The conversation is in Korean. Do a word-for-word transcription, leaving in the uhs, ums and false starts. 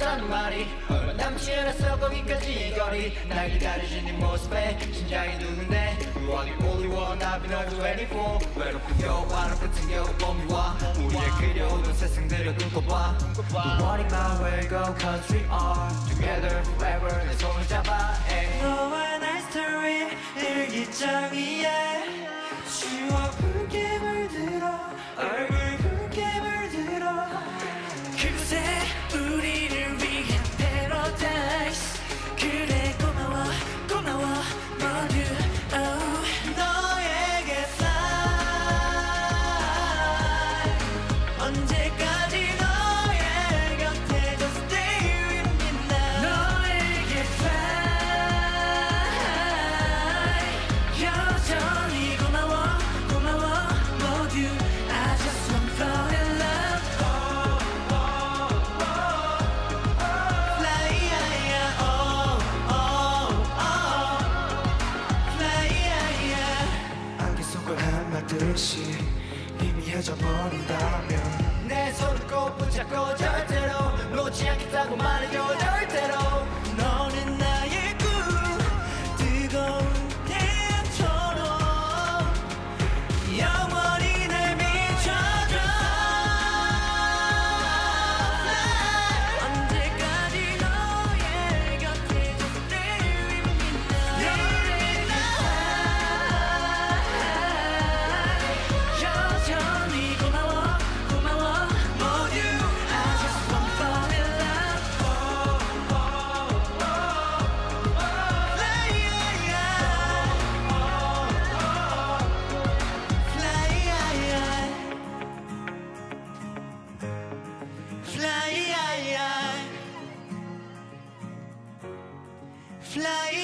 있었던 말이 얼마 남지 않았어 거기까지 이 거리 날 기다려준 네 모습에 심장이 두근대 You are the only one I've been over twenty-four 외롭고 겨워하는 끝은 겨우 봄이 와 우리의 그려오던 세상 들여 꿈꿔봐 Don't worry about where you go cause we are together forever 내 손을 잡아 ay. 너와 나의 스토리 일기장 위에 추억 붉게 물들어 얼굴 붉게 물들어 그곳에 우리를 위한 패러다이스 그래 고마워 고마워 모두 oh. 너에게 fly 언제까지 너의 곁에 just stay with me now 너에게 fly 여전히 고마워 고마워 모두 I just want fall in love fly yeah, oh, oh, oh. fly yeah. 안개 속을 한마디씩 희미해져 버린다면 내 손을 꼭 붙잡고 절대로 놓지 않겠다고 말해줘 절대로 너는 나의 꿈 뜨거운 태양처럼 영원히 날 비춰줘 언제까지 너의 곁에 just stay with me now 여전히 고마워 고마워 모두 I just want fall in love fly yeah, fly yeah. fly yeah. fly